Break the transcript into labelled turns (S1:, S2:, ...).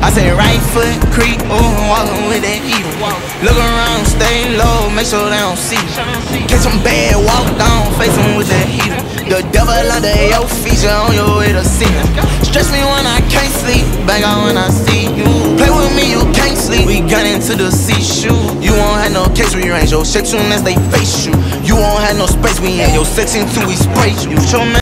S1: I say right foot creep, walking with that heat. Look around, stay low, make sure they don't see you. Catch some bad, walk down, face them with that heat. The devil under your feet, you on your way to see me. Stress me when I can't sleep, bang out when I see you. Play with me, you can't sleep. We got into the sea-shoe. You won't have no case rearrange your shit soon as they face you. You won't have no space, we in your section till we spray you. Show me